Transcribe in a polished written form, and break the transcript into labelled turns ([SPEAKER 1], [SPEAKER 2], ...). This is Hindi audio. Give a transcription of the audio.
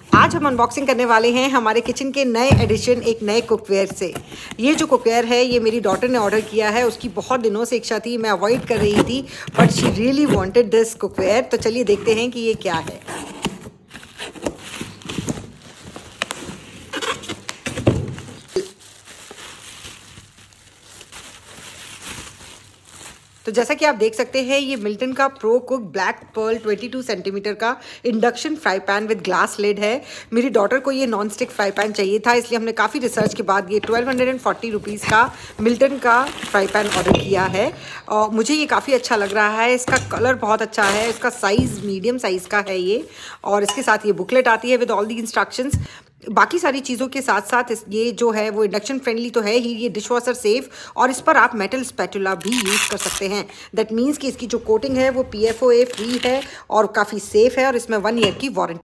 [SPEAKER 1] आज हम अनबॉक्सिंग करने वाले हैं हमारे किचन के नए एडिशन एक नए कुकवेयर से। ये जो कुकवेयर है ये मेरी डॉटर ने ऑर्डर किया है। उसकी बहुत दिनों से इच्छा थी, मैं अवॉइड कर रही थी, but she really wanted this cookware. तो चलिए देखते हैं कि ये क्या है। तो जैसा कि आप देख सकते हैं ये मिल्टन का pro cook black pearl 22 centimetre का induction fry pan with glass lid है। मेरी डॉटर को ये नॉन स्टिक फ्राई पैन चाहिए था, इसलिए हमने काफ़ी रिसर्च के बाद ये 1240 रुपीज़ का मिल्टन का फ्राई पैन ऑर्डर किया है। और मुझे ये काफ़ी अच्छा लग रहा है। इसका कलर बहुत अच्छा है, इसका साइज़ मीडियम साइज़ का है ये, और इसके साथ ये बुकलेट आती है विद ऑल दी इंस्ट्रक्शंस। बाकी सारी चीज़ों के साथ साथ ये जो है वो इंडक्शन फ्रेंडली तो है ही, ये डिशवॉशर सेफ, और इस पर आप मेटल स्पैटुला भी यूज़ कर सकते हैं। दैट मीन्स कि इसकी जो कोटिंग है वो PFOA फ्री है और काफ़ी सेफ है, और इसमें 1 ईयर की वारंटी